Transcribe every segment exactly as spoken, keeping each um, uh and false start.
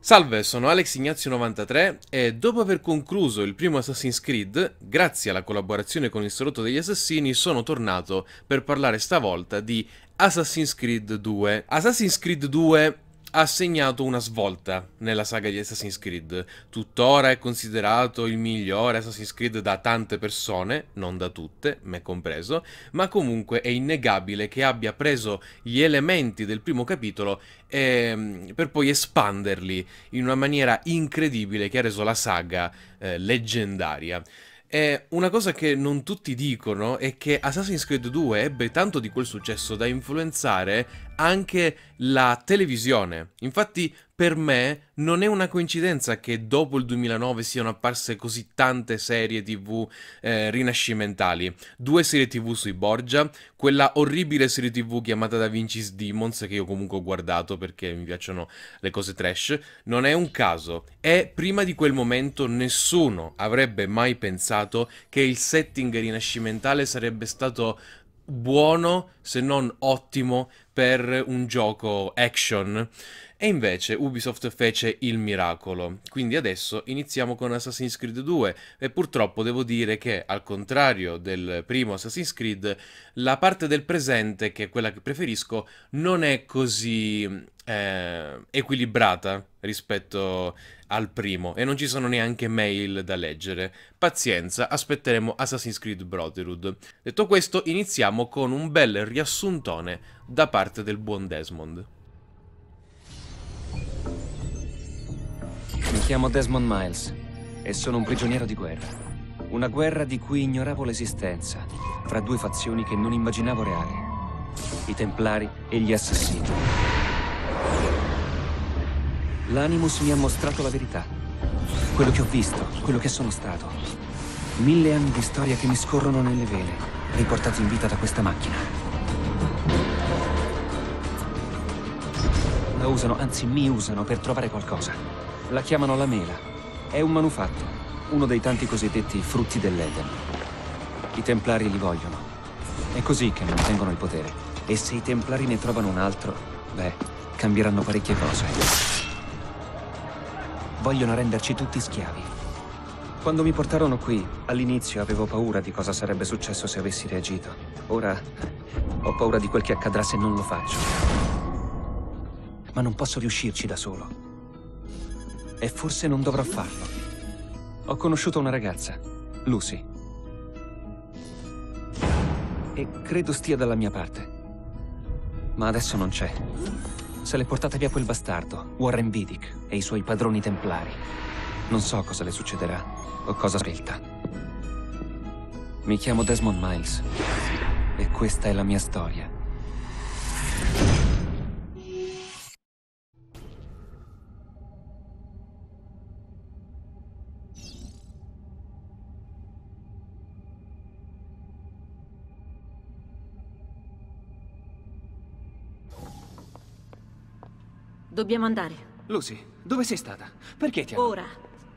Salve, sono Alex Ignazio novantatré e dopo aver concluso il primo Assassin's Creed, grazie alla collaborazione con il Salotto degli Assassini, sono tornato per parlare stavolta di Assassin's Creed due. Assassin's Creed due ha segnato una svolta nella saga di Assassin's Creed. Tuttora è considerato il migliore Assassin's Creed da tante persone, non da tutte, me compreso, ma comunque è innegabile che abbia preso gli elementi del primo capitolo e, per poi espanderli in una maniera incredibile che ha reso la saga eh, leggendaria. E una cosa che non tutti dicono è che Assassin's Creed due ebbe tanto di quel successo da influenzare anche la televisione. Infatti, per me non è una coincidenza che dopo il duemilanove siano apparse così tante serie tivù eh, rinascimentali. Due serie tivù sui Borgia, quella orribile serie tivù chiamata Da Vinci's Demons, che io comunque ho guardato perché mi piacciono le cose trash. Non è un caso. E prima di quel momento nessuno avrebbe mai pensato che il setting rinascimentale sarebbe stato buono, se non ottimo, per un gioco action. E invece Ubisoft fece il miracolo. Quindi adesso iniziamo con Assassin's Creed due e purtroppo devo dire che, al contrario del primo Assassin's Creed, la parte del presente, che è quella che preferisco, non è così eh, equilibrata rispetto al primo e non ci sono neanche mail da leggere. Pazienza, aspetteremo Assassin's Creed Brotherhood. Detto questo, iniziamo con un bel riassuntone da parte del buon Desmond. Mi chiamo Desmond Miles e sono un prigioniero di guerra. Una guerra di cui ignoravo l'esistenza, fra due fazioni che non immaginavo reali: i Templari e gli Assassini. L'Animus mi ha mostrato la verità, quello che ho visto, quello che sono stato. Mille anni di storia che mi scorrono nelle vene, riportati in vita da questa macchina. La usano, anzi mi usano per trovare qualcosa. La chiamano la mela. È un manufatto, uno dei tanti cosiddetti frutti dell'Eden. I Templari li vogliono. È così che mantengono il potere. E se i Templari ne trovano un altro, beh, cambieranno parecchie cose. Vogliono renderci tutti schiavi. Quando mi portarono qui, all'inizio avevo paura di cosa sarebbe successo se avessi reagito. Ora ho paura di quel che accadrà se non lo faccio. Ma non posso riuscirci da solo. E forse non dovrò farlo. Ho conosciuto una ragazza, Lucy. E credo stia dalla mia parte. Ma adesso non c'è. Se l'è portata via quel bastardo, Warren Vidic, e i suoi padroni templari. Non so cosa le succederà o cosa svelta. Mi chiamo Desmond Miles e questa è la mia storia. Dobbiamo andare. Lucy, dove sei stata? Perché ti hanno... Ora.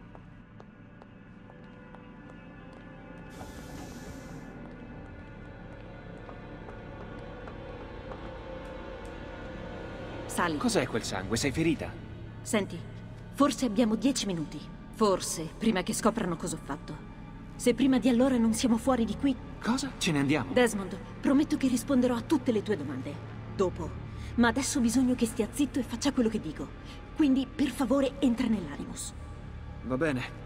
Sali. Cos'è quel sangue? Sei ferita? Senti, forse abbiamo dieci minuti. Forse, prima che scoprano cosa ho fatto. Se prima di allora non siamo fuori di qui... Cosa? Ce ne andiamo? Desmond, prometto che risponderò a tutte le tue domande. Dopo. Ma adesso ho bisogno che stia zitto e faccia quello che dico. Quindi, per favore, entra nell'Animus. Va bene.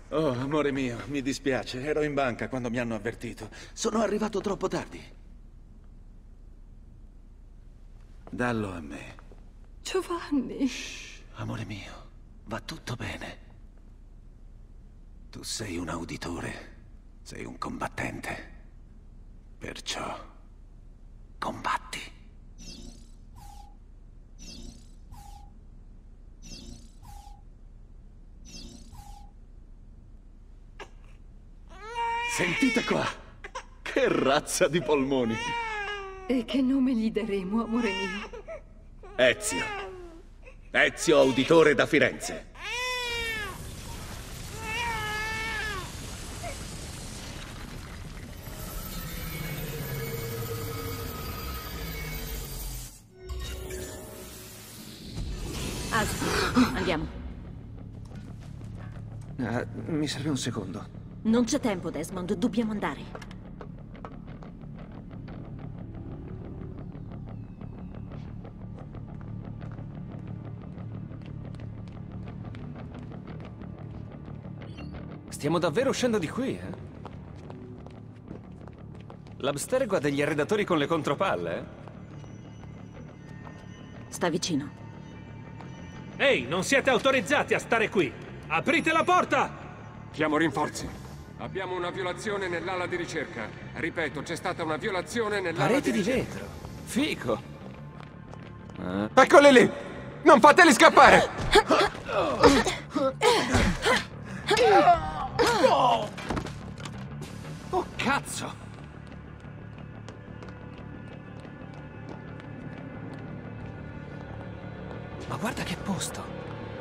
Oh, amore mio, mi dispiace. Ero in banca quando mi hanno avvertito. Sono arrivato troppo tardi. Dallo a me. Giovanni. Shh, amore mio, va tutto bene. Tu sei un auditore. Sei un combattente. Perciò, combatti. Sentite qua! Che razza di polmoni! E che nome gli daremo, amore mio? Ezio. Ezio Auditore da Firenze. As, andiamo. Ah, mi serve un secondo. Non c'è tempo, Desmond, dobbiamo andare. Stiamo davvero uscendo di qui, eh? L'Abstergo ha degli arredatori con le contropalle, eh? Sta vicino. Ehi, non siete autorizzati a stare qui! Aprite la porta! Chiamo rinforzi. Abbiamo una violazione nell'ala di ricerca. Ripeto, c'è stata una violazione nell'ala Pareti di di ricerca. vetro. Fico. Eh, Eccoli lì! Non fateli scappare! Oh, cazzo! Ma guarda che posto!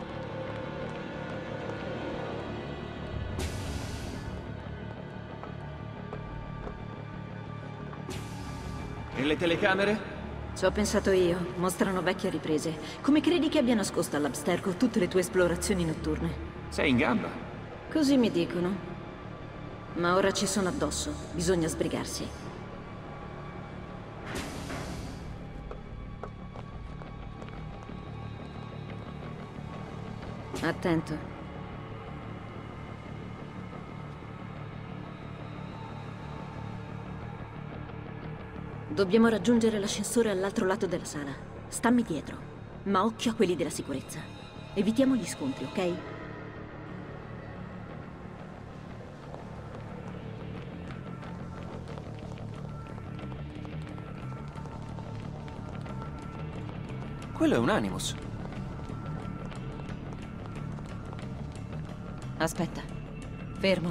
E le telecamere? Ci ho pensato io. Mostrano vecchie riprese. Come credi che abbia nascosto all'Abstergo tutte le tue esplorazioni notturne? Sei in gamba. Così mi dicono. Ma ora ci sono addosso. Bisogna sbrigarsi. Attento. Dobbiamo raggiungere l'ascensore all'altro lato della sala. Stammi dietro. Ma occhio a quelli della sicurezza. Evitiamo gli scontri, ok? Quello è un Animus. Aspetta. Fermo.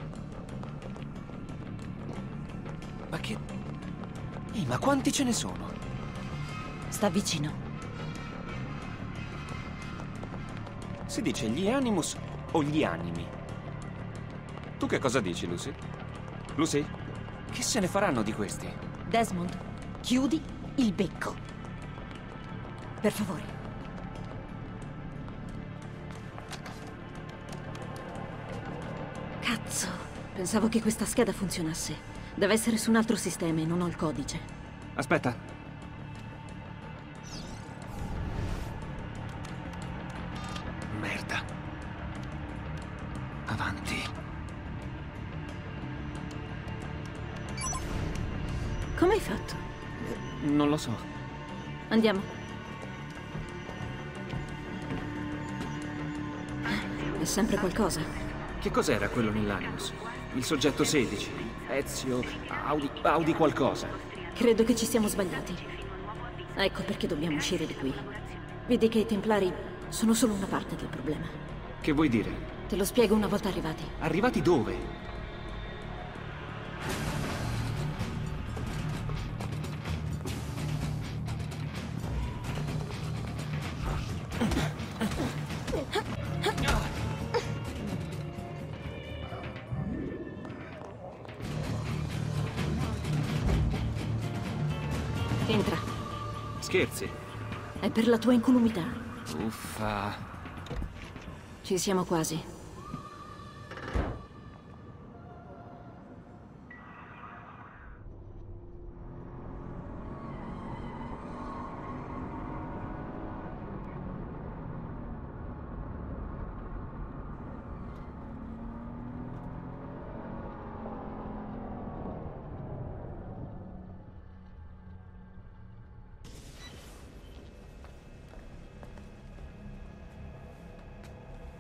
Ma che... Ehi, ma quanti ce ne sono? Sta vicino. Si dice gli Animus o gli animi? Tu che cosa dici, Lucy? Lucy? Che se ne faranno di questi? Desmond, chiudi il becco. Per favore. Cazzo. Pensavo che questa scheda funzionasse. Deve essere su un altro sistema e non ho il codice. Aspetta. Merda. Avanti. Come hai fatto? Non lo so. Andiamo. È sempre qualcosa. Che cos'era quello nell'Animus? Il soggetto sedici? Ezio? Audi... Audi qualcosa? Credo che ci siamo sbagliati. Ecco perché dobbiamo uscire di qui. Vedi che i Templari sono solo una parte del problema. Che vuoi dire? Te lo spiego una volta arrivati. Arrivati dove? Entra. Scherzi? È per la tua incolumità. Uffa. Ci siamo quasi.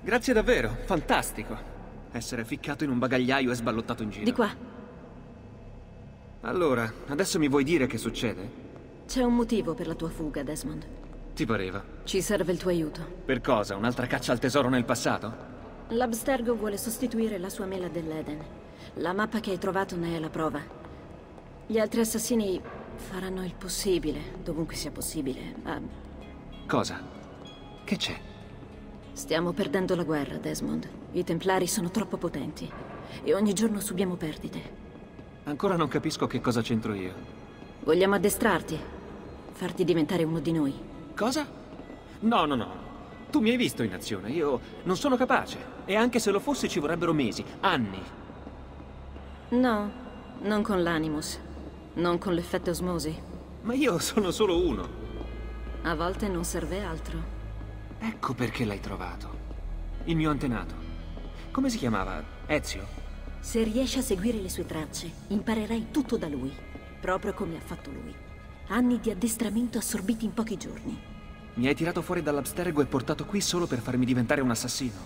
Grazie davvero, fantastico. Essere ficcato in un bagagliaio e sballottato in giro. Di qua. Allora, adesso mi vuoi dire che succede? C'è un motivo per la tua fuga, Desmond. Ti pareva? Ci serve il tuo aiuto. Per cosa? Un'altra caccia al tesoro nel passato? L'Abstergo vuole sostituire la sua mela dell'Eden. La mappa che hai trovato ne è la prova. Gli altri assassini faranno il possibile, dovunque sia possibile, ma Cosa? Che c'è? stiamo perdendo la guerra, Desmond. I Templari sono troppo potenti e ogni giorno subiamo perdite. Ancora non capisco che cosa c'entro io. Vogliamo addestrarti, farti diventare uno di noi. Cosa? No, no, no. Tu mi hai visto in azione, io non sono capace. E anche se lo fossi ci vorrebbero mesi, anni. No, non con l'Animus, non con l'effetto osmosi. Ma io sono solo uno. A volte non serve altro. Ecco perché l'hai trovato. Il mio antenato. Come si chiamava? Ezio? Se riesci a seguire le sue tracce, imparerai tutto da lui, proprio come ha fatto lui. Anni di addestramento assorbiti in pochi giorni. Mi hai tirato fuori dall'Abstergo e portato qui solo per farmi diventare un assassino.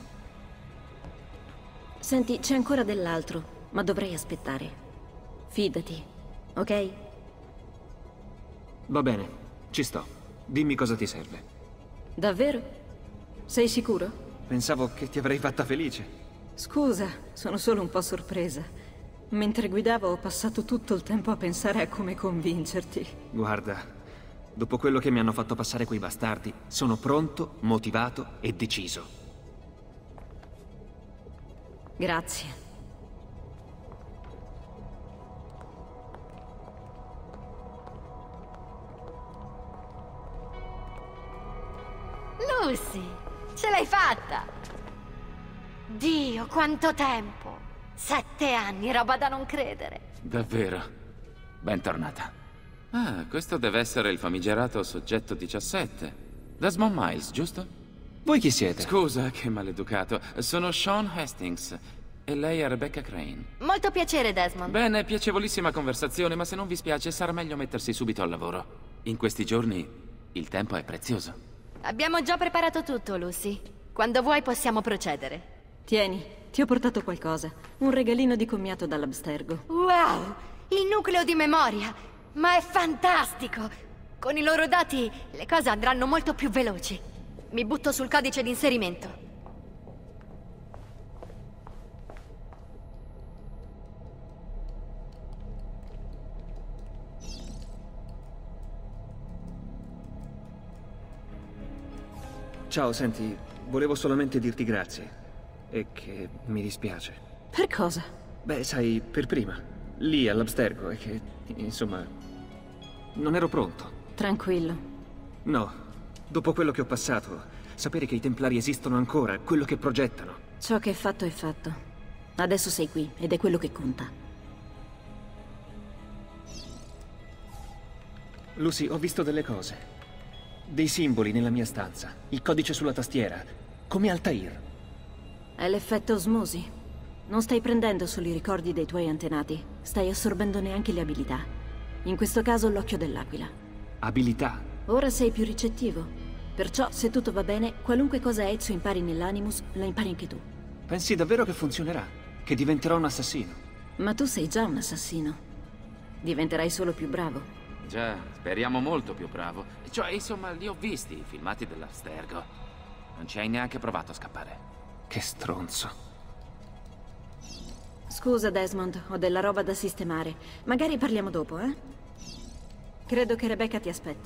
Senti, c'è ancora dell'altro, ma dovrei aspettare. Fidati, ok? Va bene, ci sto. Dimmi cosa ti serve. Davvero? Sei sicuro? Pensavo che ti avrei fatta felice. Scusa, sono solo un po' sorpresa. Mentre guidavo ho passato tutto il tempo a pensare a come convincerti. Guarda, dopo quello che mi hanno fatto passare quei bastardi, sono pronto, motivato e deciso. Grazie. Lucy, ce l'hai fatta! Dio, quanto tempo! Sette anni, roba da non credere. Davvero? Bentornata. Ah, questo deve essere il famigerato soggetto diciassette. Desmond Miles, giusto? Voi chi siete? Scusa, che maleducato. Sono Sean Hastings. E lei è Rebecca Crane. Molto piacere, Desmond. Bene, piacevolissima conversazione, ma se non vi spiace sarà meglio mettersi subito al lavoro. In questi giorni il tempo è prezioso. Abbiamo già preparato tutto, Lucy. Quando vuoi possiamo procedere. Tieni, ti ho portato qualcosa. Un regalino di commiato dall'Abstergo. Wow! Il nucleo di memoria! Ma è fantastico! Con i loro dati le cose andranno molto più veloci. Mi butto sul codice di inserimento. Ciao, senti, volevo solamente dirti grazie. E che mi dispiace. Per cosa? Beh, sai, per prima. Lì all'Abstergo e che, insomma, non ero pronto. Tranquillo. No, dopo quello che ho passato, sapere che i Templari esistono ancora, quello che progettano. Ciò che è fatto è fatto. Adesso sei qui ed è quello che conta. Lucy, ho visto delle cose. Dei simboli nella mia stanza. Il codice sulla tastiera. Come Altair. È l'effetto osmosi. Non stai prendendo solo i ricordi dei tuoi antenati, stai assorbendone anche le abilità. In questo caso l'occhio dell'aquila. Abilità? Ora sei più ricettivo. Perciò, se tutto va bene, qualunque cosa Ezio impari nell'Animus, la impari anche tu. Pensi davvero che funzionerà? Che diventerò un assassino? Ma tu sei già un assassino. Diventerai solo più bravo. Già, speriamo molto più bravo. Cioè, insomma, li ho visti, i filmati dell'Abstergo. Non ci hai neanche provato a scappare. Che stronzo. Scusa, Desmond, ho della roba da sistemare. Magari parliamo dopo, eh? Credo che Rebecca ti aspetti.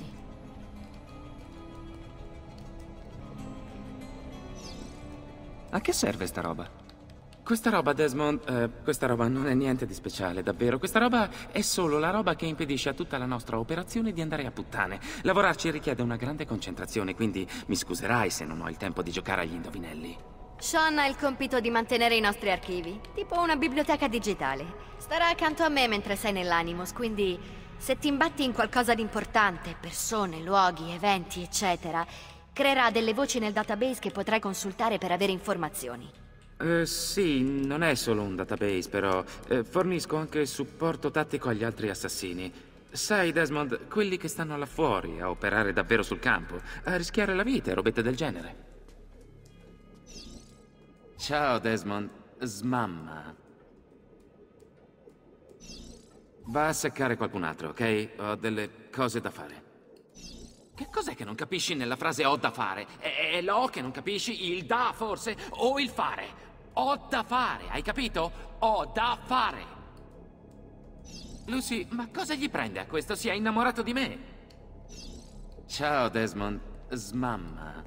A che serve sta roba? Questa roba, Desmond, eh, questa roba non è niente di speciale, davvero. Questa roba è solo la roba che impedisce a tutta la nostra operazione di andare a puttane. Lavorarci richiede una grande concentrazione, quindi mi scuserai se non ho il tempo di giocare agli indovinelli. Sean ha il compito di mantenere i nostri archivi, tipo una biblioteca digitale. Starà accanto a me mentre sei nell'Animus, quindi se ti imbatti in qualcosa di importante, persone, luoghi, eventi, eccetera, creerà delle voci nel database che potrai consultare per avere informazioni. Eh, sì, non è solo un database, però. Eh, fornisco anche supporto tattico agli altri assassini. Sai, Desmond, quelli che stanno là fuori a operare davvero sul campo, a rischiare la vita e robette del genere. Ciao, Desmond. Smamma. Va a seccare qualcun altro, ok? Ho delle cose da fare. Che cos'è che non capisci nella frase ho da fare? È, è l'ho che non capisci? Il da, forse? O il fare? Ho da fare, hai capito? Ho da fare. Lucy, ma cosa gli prende a questo? Si è innamorato di me. Ciao, Desmond. Smamma.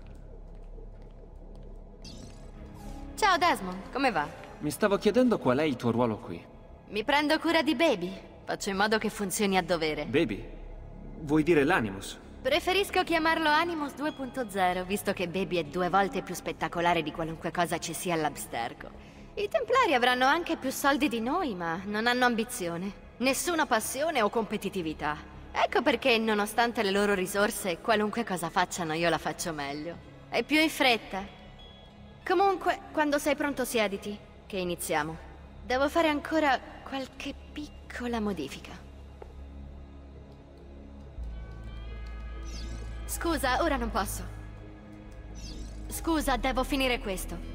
Ciao Desmond, come va? Mi stavo chiedendo qual è il tuo ruolo qui. Mi prendo cura di Baby. Faccio in modo che funzioni a dovere. Baby? Vuoi dire l'Animus? Preferisco chiamarlo Animus due punto zero, visto che Baby è due volte più spettacolare di qualunque cosa ci sia all'Abstergo. I Templari avranno anche più soldi di noi, ma non hanno ambizione. Nessuna passione o competitività. Ecco perché, nonostante le loro risorse, qualunque cosa facciano io la faccio meglio. E più in fretta. Comunque, quando sei pronto siediti, che iniziamo. Devo fare ancora qualche piccola modifica. Scusa, ora non posso. Scusa, devo finire questo.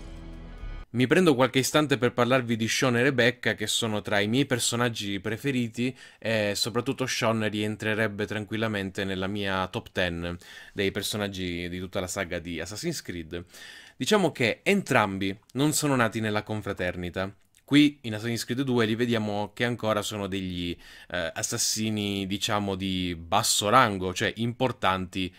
Mi prendo qualche istante per parlarvi di Sean e Rebecca, che sono tra i miei personaggi preferiti, e soprattutto Sean rientrerebbe tranquillamente nella mia top dieci dei personaggi di tutta la saga di Assassin's Creed. Diciamo che entrambi non sono nati nella confraternita. Qui in Assassin's Creed due li vediamo che ancora sono degli eh, assassini, diciamo, di basso rango, cioè importanti,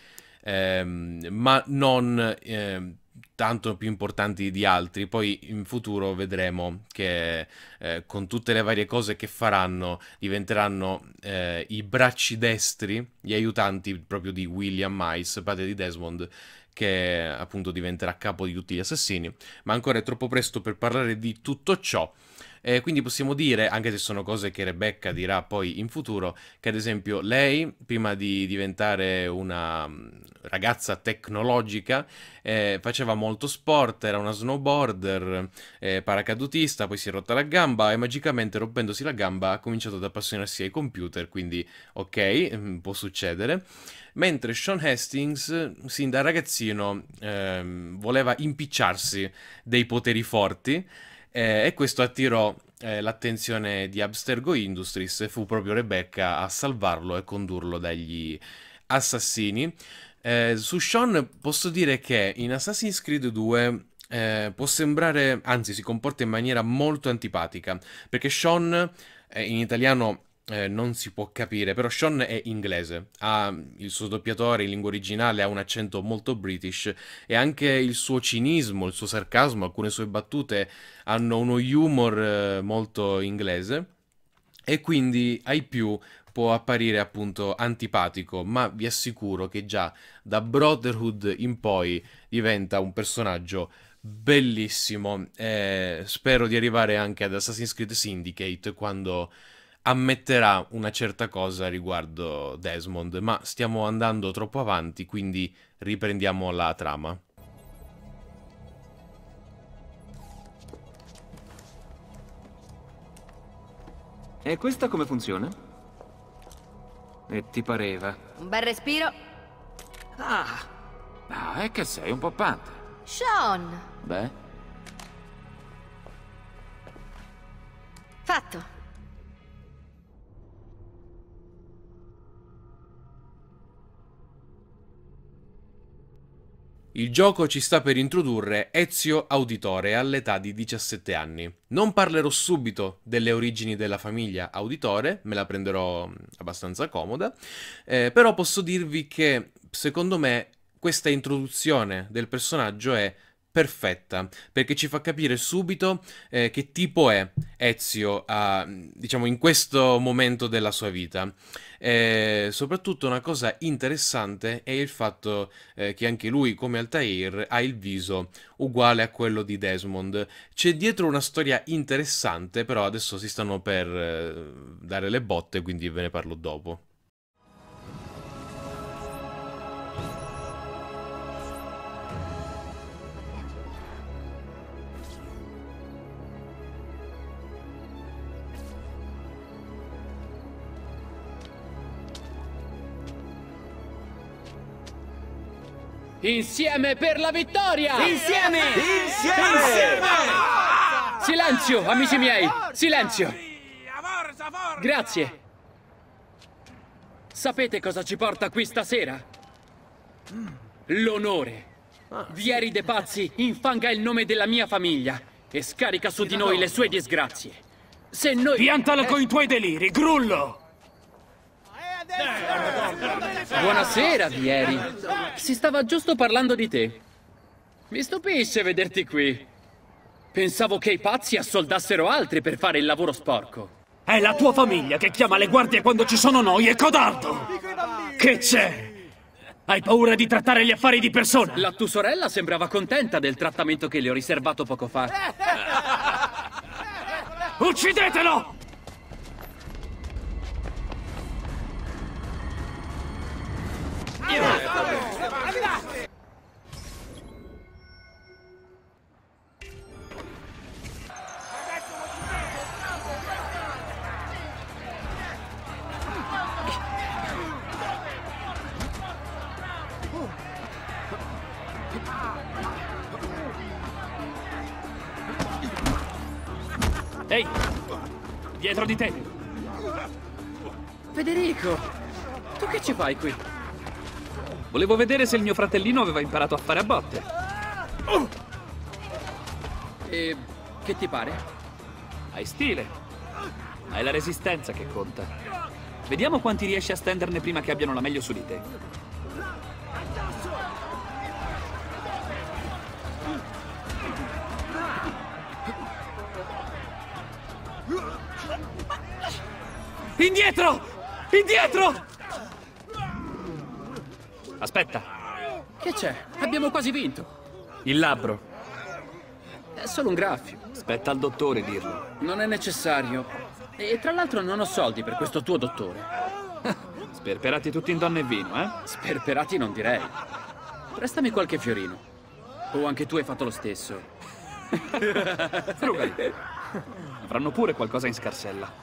ehm, ma non eh, tanto più importanti di altri. Poi in futuro vedremo che eh, con tutte le varie cose che faranno diventeranno eh, i bracci destri, gli aiutanti proprio di William Mice, padre di Desmond, che appunto diventerà capo di tutti gli assassini, ma ancora è troppo presto per parlare di tutto ciò. E quindi possiamo dire, anche se sono cose che Rebecca dirà poi in futuro, che ad esempio lei, prima di diventare una ragazza tecnologica, eh, faceva molto sport, era una snowboarder, eh, paracadutista, poi si è rotta la gamba e magicamente rompendosi la gamba ha cominciato ad appassionarsi ai computer, quindi ok, può succedere. Mentre Sean Hastings, sin da ragazzino, ehm, voleva impicciarsi dei poteri forti, eh, e questo attirò eh, l'attenzione di Abstergo Industries, e fu proprio Rebecca a salvarlo e condurlo dagli assassini. Eh, su Sean posso dire che in Assassin's Creed due eh, può sembrare, anzi si comporta in maniera molto antipatica, perché Sean eh, in italiano Eh, non si può capire, però Sean è inglese, ha il suo doppiatore in lingua originale, ha un accento molto british, e anche il suo cinismo, il suo sarcasmo, alcune sue battute hanno uno humor eh, molto inglese, e quindi ai più può apparire appunto antipatico, ma vi assicuro che già da Brotherhood in poi diventa un personaggio bellissimo. Eh, spero di arrivare anche ad Assassin's Creed Syndicate quando ammetterà una certa cosa riguardo Desmond, ma stiamo andando troppo avanti, quindi riprendiamo la trama. E questa come funziona? E ti pareva? Un bel respiro. Ah, no, è che sei un poppante. Sean! Beh, Fatto. Il gioco ci sta per introdurre Ezio Auditore all'età di diciassette anni. Non parlerò subito delle origini della famiglia Auditore, me la prenderò abbastanza comoda, eh, però posso dirvi che secondo me questa introduzione del personaggio è perfetta, perché ci fa capire subito eh, che tipo è Ezio a, diciamo, in questo momento della sua vita. E soprattutto una cosa interessante è il fatto eh, che anche lui, come Altair, ha il viso uguale a quello di Desmond. C'è dietro una storia interessante, però adesso si stanno per eh, dare le botte, quindi ve ne parlo dopo. Insieme per la vittoria! Insieme! Insieme! Insieme! Silenzio, amici miei! Silenzio! Grazie! Sapete cosa ci porta qui stasera? L'onore. Vieri de Pazzi infanga il nome della mia famiglia e scarica su di noi le sue disgrazie. Se noi... Piantalo con i tuoi deliri, Grullo! Buonasera, Vieri. Si stava giusto parlando di te. Mi stupisce vederti qui. Pensavo che i pazzi assoldassero altri per fare il lavoro sporco. È la tua famiglia che chiama le guardie quando ci sono noi, è codardo! Che c'è? Hai paura di trattare gli affari di persona? La tua sorella sembrava contenta del trattamento che le ho riservato poco fa. Uccidetelo! Ehi, dietro di te. Federico, tu che ci fai qui? Volevo vedere se il mio fratellino aveva imparato a fare a botte. E che ti pare? Hai stile. Hai la resistenza che conta. Vediamo quanti riesci a stenderne prima che abbiano la meglio su di te. Indietro! Indietro! Aspetta. Che c'è? Abbiamo quasi vinto. Il labbro. È solo un graffio. Spetta al dottore dirlo. Non è necessario. E tra l'altro non ho soldi per questo tuo dottore. Sperperati tutti in donne e vino, eh? Sperperati non direi. Prestami qualche fiorino. O anche tu hai fatto lo stesso. Frugali. Avranno pure qualcosa in scarsella.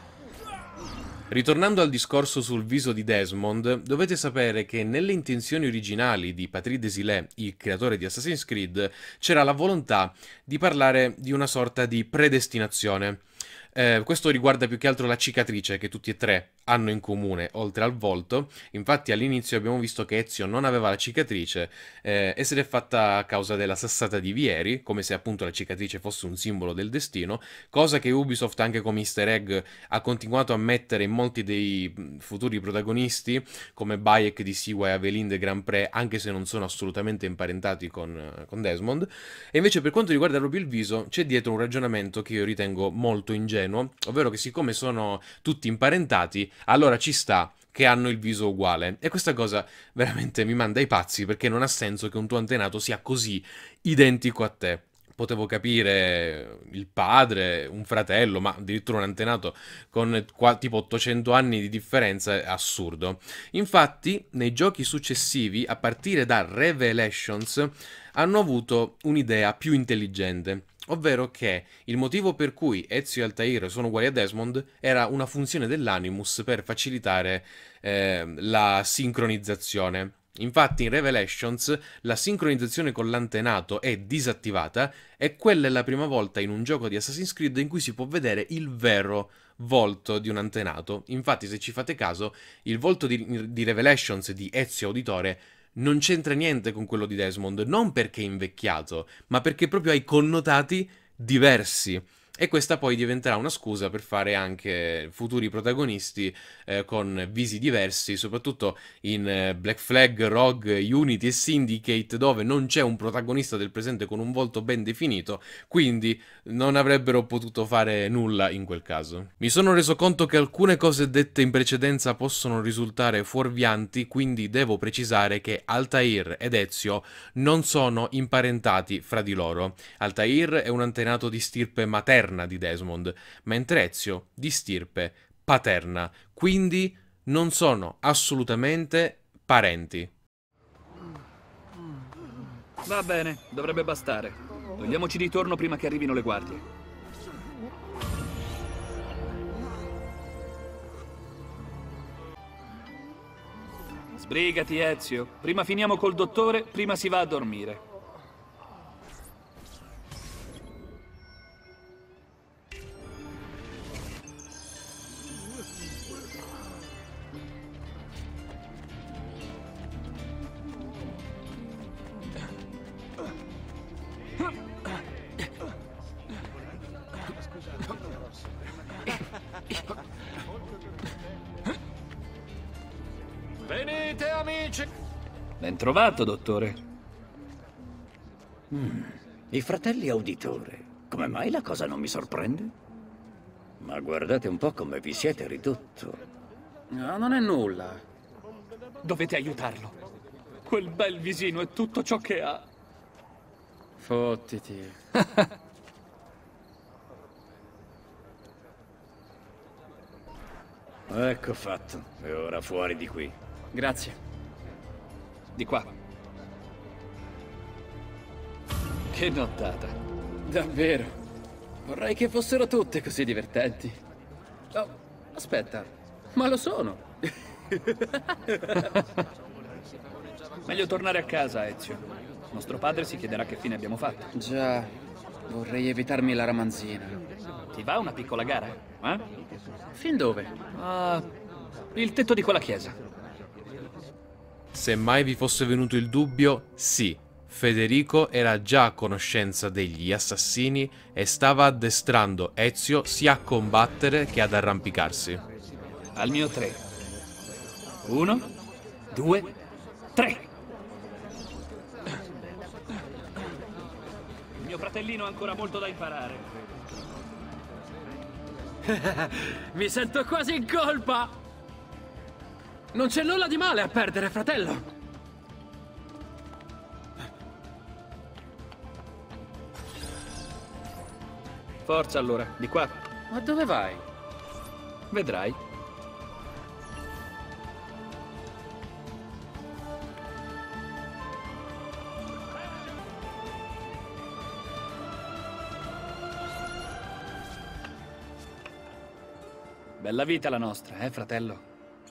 Ritornando al discorso sul viso di Desmond, dovete sapere che nelle intenzioni originali di Patrick Desilets, il creatore di Assassin's Creed, c'era la volontà di parlare di una sorta di predestinazione. Eh, questo riguarda più che altro la cicatrice che tutti e tre hanno in comune, oltre al volto. Infatti all'inizio abbiamo visto che Ezio non aveva la cicatrice eh, e se l'è fatta a causa della sassata di Vieri, come se appunto la cicatrice fosse un simbolo del destino, cosa che Ubisoft anche come easter egg ha continuato a mettere in molti dei futuri protagonisti, come Bayek di Sigua e Aveline de Grand Pré, anche se non sono assolutamente imparentati con, con Desmond. E invece per quanto riguarda proprio il viso, c'è dietro un ragionamento che io ritengo molto ingenuo, ovvero che siccome sono tutti imparentati, allora ci sta che hanno il viso uguale. E questa cosa veramente mi manda ai pazzi, perché non ha senso che un tuo antenato sia così identico a te. Potevo capire il padre, un fratello, ma addirittura un antenato con qua, tipo ottocento anni di differenza è assurdo. Infatti, nei giochi successivi, a partire da Revelations, hanno avuto un'idea più intelligente, ovvero che il motivo per cui Ezio e Altair sono uguali a Desmond era una funzione dell'Animus per facilitare eh, la sincronizzazione. Infatti in Revelations la sincronizzazione con l'antenato è disattivata e quella è la prima volta in un gioco di Assassin's Creed in cui si può vedere il vero volto di un antenato. Infatti, se ci fate caso, il volto di, di Revelations di Ezio Auditore non c'entra niente con quello di Desmond, non perché è invecchiato, ma perché proprio ha i connotati diversi. E questa poi diventerà una scusa per fare anche futuri protagonisti eh, con visi diversi, soprattutto in eh, Black Flag, Rogue, Unity e Syndicate, dove non c'è un protagonista del presente con un volto ben definito, quindi non avrebbero potuto fare nulla in quel caso. Mi sono reso conto che alcune cose dette in precedenza possono risultare fuorvianti, quindi devo precisare che Altair ed Ezio non sono imparentati fra di loro. Altair è un antenato di stirpe materna di Desmond, mentre Ezio di stirpe paterna, quindi non sono assolutamente parenti. Va bene, dovrebbe bastare. Togliamoci di torno prima che arrivino le guardie. Sbrigati, Ezio. Prima finiamo col dottore, prima si va a dormire. Venite, amici! Ben trovato, dottore. Mm, I fratelli Auditore. Come mai la cosa non mi sorprende? Ma guardate un po' come vi siete ridotto. No, non è nulla. Dovete aiutarlo. Quel bel visino è tutto ciò che ha. Fottiti. Ecco fatto. E ora fuori di qui. Grazie. Di qua. Che nottata. Davvero. Vorrei che fossero tutte così divertenti. Oh, aspetta. Ma lo sono. Meglio tornare a casa, Ezio. Nostro padre si chiederà che fine abbiamo fatto. Già. Vorrei evitarmi la ramanzina. Ti va una piccola gara? Eh? Fin dove? Ah, il tetto di quella chiesa. Se mai vi fosse venuto il dubbio, sì, Federico era già a conoscenza degli assassini e stava addestrando Ezio sia a combattere che ad arrampicarsi. Al mio tre. Uno, due, tre. Il mio fratellino ha ancora molto da imparare. Mi sento quasi in colpa! Non c'è nulla di male a perdere, fratello! Forza allora, di qua. Ma dove vai? Vedrai. Bella vita la nostra, eh, fratello?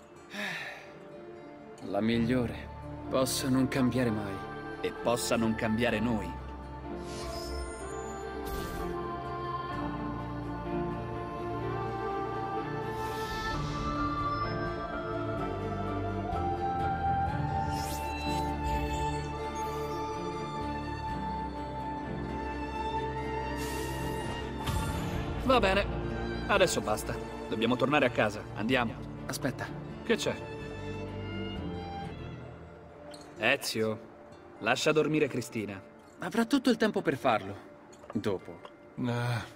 La migliore. Possa non cambiare mai. E possa non cambiare noi. Va bene. Adesso basta. Dobbiamo tornare a casa. Andiamo. Aspetta. Che c'è? Ezio, lascia dormire Cristina. Avrà tutto il tempo per farlo. Dopo. Ah.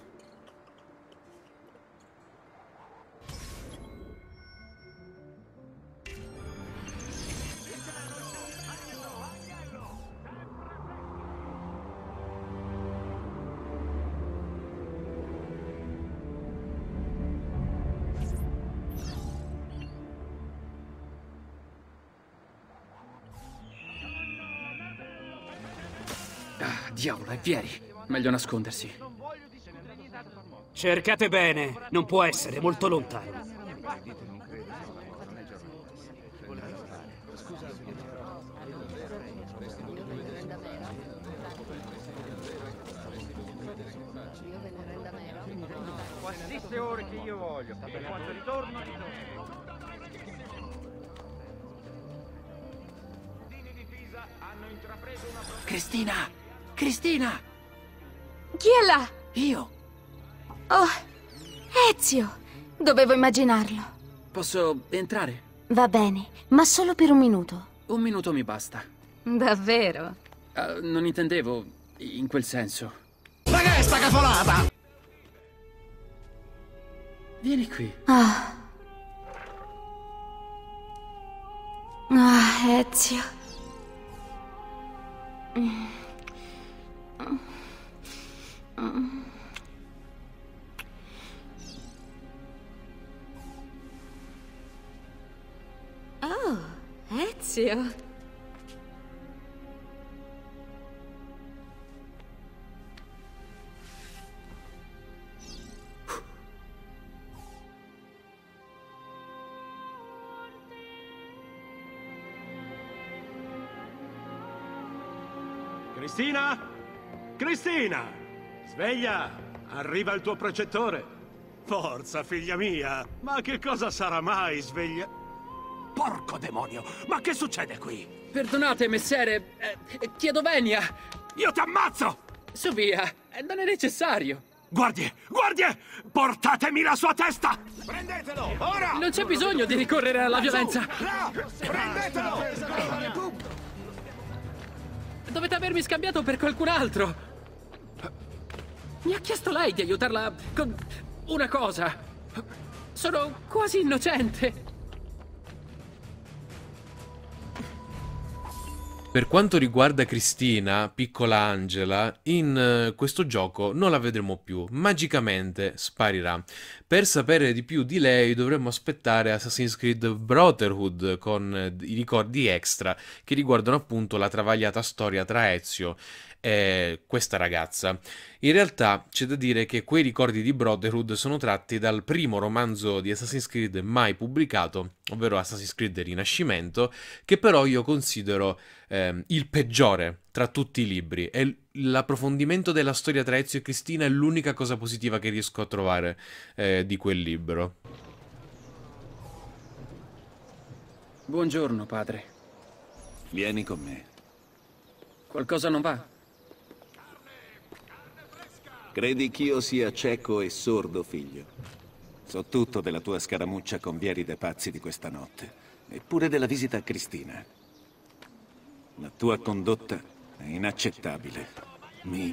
Ah, diavolo, è Vieri. Meglio nascondersi. Cercate bene, non può essere molto lontano. Quantissime ore che io voglio, e quando ritorno, ritorno. Cristina! Cristina! Chi è là? Io! Oh, Ezio! Dovevo immaginarlo. Posso entrare? Va bene, ma solo per un minuto. Un minuto mi basta. Davvero? Uh, non intendevo in quel senso. Ma che è sta cafolata? Vieni qui. Ah. Ah, Ezio. Mm. Mm. Oh, Ezio. Cristina? Cristina! Sveglia! Arriva il tuo precettore. Forza, figlia mia! Ma che cosa sarà mai sveglia? Porco demonio! Ma che succede qui? Perdonate, messere. Eh, chiedo venia. Io ti ammazzo! Su via, eh, non è necessario. Guardie! Guardie! Portatemi la sua testa! Prendetelo! Ora! Non c'è bisogno di ricorrere alla violenza. No! Prendetelo! Dovete avermi scambiato per qualcun altro. Mi ha chiesto lei di aiutarla con una cosa. Sono quasi innocente. Per quanto riguarda Cristina, piccola Angela, in uh, questo gioco non la vedremo più, magicamente sparirà. Per sapere di più di lei dovremmo aspettare Assassin's Creed Brotherhood con uh, i ricordi extra che riguardano appunto la travagliata storia tra Ezio e questa ragazza. In realtà c'è da dire che quei ricordi di Brotherhood sono tratti dal primo romanzo di Assassin's Creed mai pubblicato, ovvero Assassin's Creed Rinascimento, che però io considero eh, il peggiore tra tutti i libri. E l'approfondimento della storia tra Ezio e Cristina è l'unica cosa positiva che riesco a trovare eh, di quel libro. Buongiorno, padre. Vieni con me. Qualcosa non va? Credi che io sia cieco e sordo, figlio? So tutto della tua scaramuccia con Vieri dei pazzi di questa notte, eppure della visita a Cristina. La tua condotta è inaccettabile. Mi...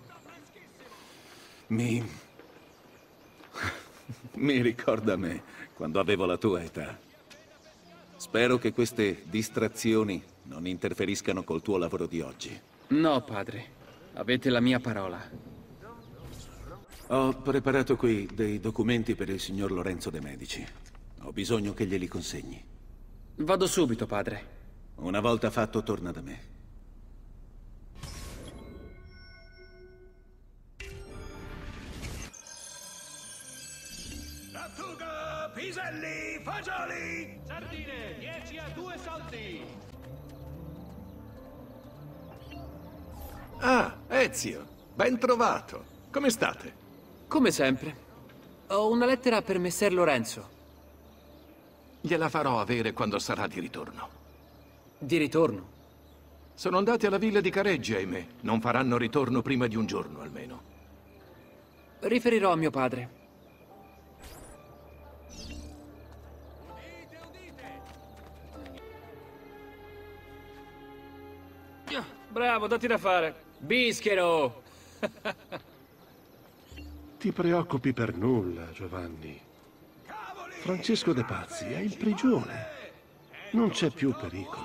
Mi... Mi ricorda me, quando avevo la tua età. Spero che queste distrazioni non interferiscano col tuo lavoro di oggi. No, padre. Avete la mia parola. Ho preparato qui dei documenti per il signor Lorenzo De Medici. Ho bisogno che glieli consegni. Vado subito, padre. Una volta fatto, torna da me. Lattuga, piselli, fagioli! Sardine, dieci a due soldi! Ah, Ezio, ben trovato. Come state? Come sempre. Ho una lettera per messer Lorenzo. Gliela farò avere quando sarà di ritorno. Di ritorno? Sono andati alla villa di Careggi, ahimè. Non faranno ritorno prima di un giorno, almeno. Riferirò a mio padre. Bravo, datti da fare. Bischero! Ti preoccupi per nulla, Giovanni. Francesco De Pazzi è in prigione. Non c'è più pericolo.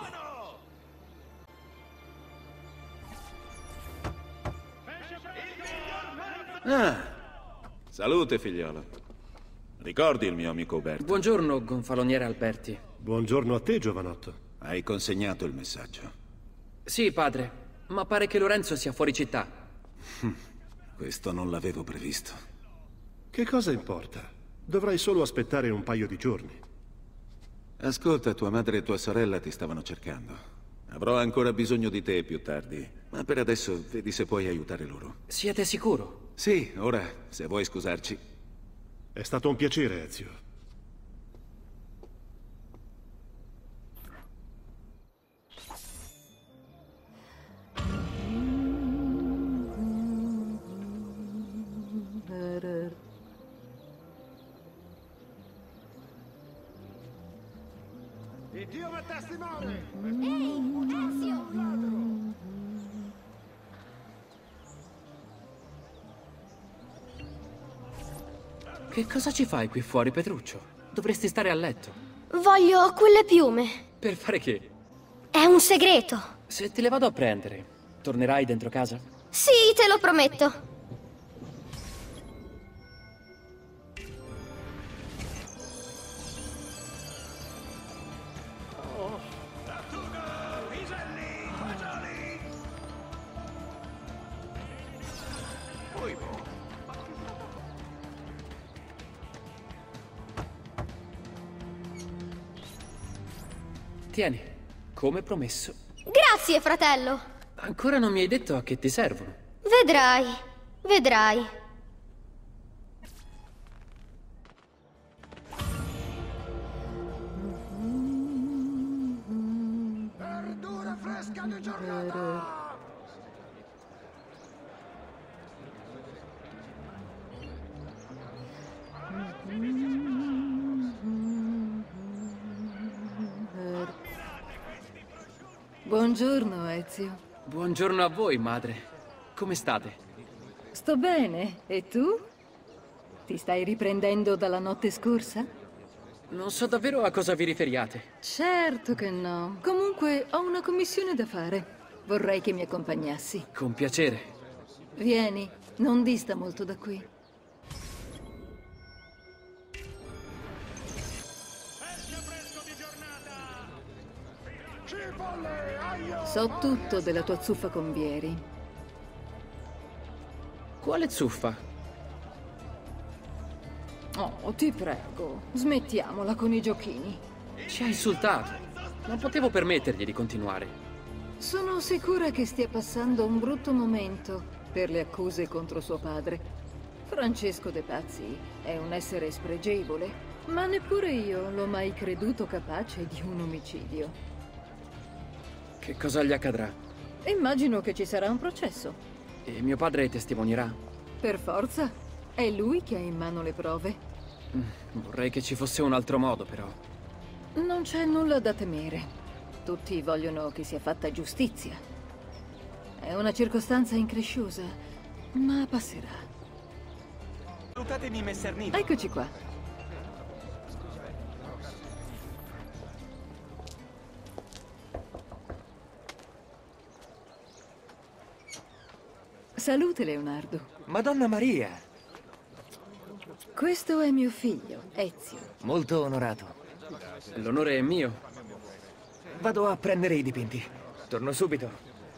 Ah, salute, figliolo. Ricordi il mio amico Uberto? Buongiorno, gonfaloniere Alberti. Buongiorno a te, giovanotto. Hai consegnato il messaggio? Sì, padre, ma pare che Lorenzo sia fuori città. Questo non l'avevo previsto. Che cosa importa? Dovrai solo aspettare un paio di giorni. Ascolta, tua madre e tua sorella ti stavano cercando. Avrò ancora bisogno di te più tardi, ma per adesso vedi se puoi aiutare loro. Siete sicuro? Sì, ora, se vuoi scusarci. È stato un piacere, Ezio. Dio mi testimone! Ehi, Ezio! Che cosa ci fai qui fuori, Petruccio? Dovresti stare a letto. Voglio quelle piume. Per fare che? È un segreto. Se te le vado a prendere, tornerai dentro casa? Sì, te lo prometto. Tieni, come promesso. Grazie, fratello. Ancora non mi hai detto a che ti servono. Vedrai, vedrai. Verdura fresca di giornata! Buongiorno, Ezio. Buongiorno a voi, madre. Come state? Sto bene. E tu? Ti stai riprendendo dalla notte scorsa? Non so davvero a cosa vi riferiate. Certo che no. Comunque, ho una commissione da fare. Vorrei che mi accompagnassi. Con piacere. Vieni, non dista molto da qui. So tutto della tua zuffa con Vieri. Quale zuffa? Oh, ti prego, smettiamola con i giochini. Ci ha insultato. Non potevo permettergli di continuare. Sono sicura che stia passando un brutto momento per le accuse contro suo padre. Francesco De Pazzi è un essere spregevole, ma neppure io l'ho mai creduto capace di un omicidio. Che cosa gli accadrà? Immagino che ci sarà un processo. E mio padre testimonierà? Per forza. È lui che ha in mano le prove. Mm, vorrei che ci fosse un altro modo, però. Non c'è nulla da temere. Tutti vogliono che sia fatta giustizia. È una circostanza incresciosa, ma passerà. Salutatemi, Messer Nino. Eccoci qua. Salute, Leonardo. Madonna Maria. Questo è mio figlio, Ezio. Molto onorato. L'onore è mio. Vado a prendere i dipinti. Torno subito.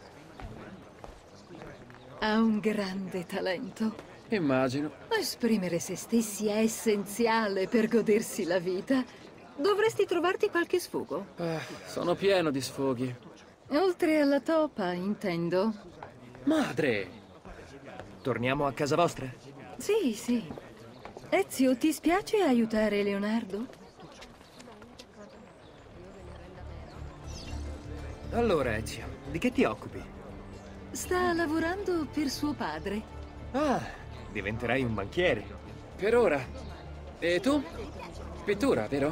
Ha un grande talento. Immagino. Esprimere se stessi è essenziale per godersi la vita. Dovresti trovarti qualche sfogo. Ah, sono pieno di sfoghi. Oltre alla topa, intendo. Madre! Torniamo a casa vostra? Sì, sì. Ezio, ti spiace aiutare Leonardo? Allora, Ezio, di che ti occupi? Sta lavorando per suo padre. Ah, diventerai un banchiere. Per ora. E tu? Pittura, vero?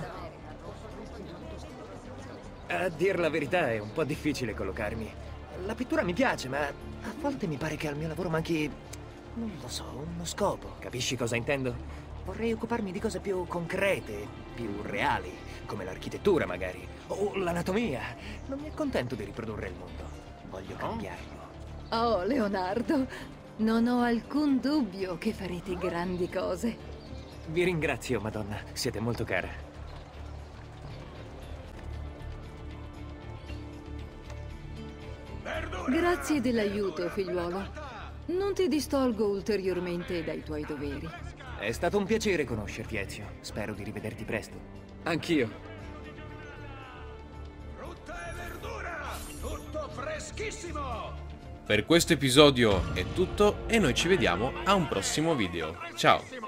A dir la verità è un po' difficile collocarmi. La pittura mi piace, ma a volte mi pare che al mio lavoro manchi, non lo so, uno scopo. Capisci cosa intendo? Vorrei occuparmi di cose più concrete, più reali, come l'architettura magari, o l'anatomia. Non mi accontento di riprodurre il mondo, voglio cambiarlo. Oh, Leonardo, non ho alcun dubbio che farete grandi cose. Vi ringrazio, Madonna, siete molto cara. Grazie dell'aiuto, figliuolo. Non ti distolgo ulteriormente dai tuoi doveri. È stato un piacere conoscerti, Ezio. Spero di rivederti presto. Anch'io. Frutta e verdura! Tutto freschissimo! Per questo episodio è tutto e noi ci vediamo a un prossimo video. Ciao!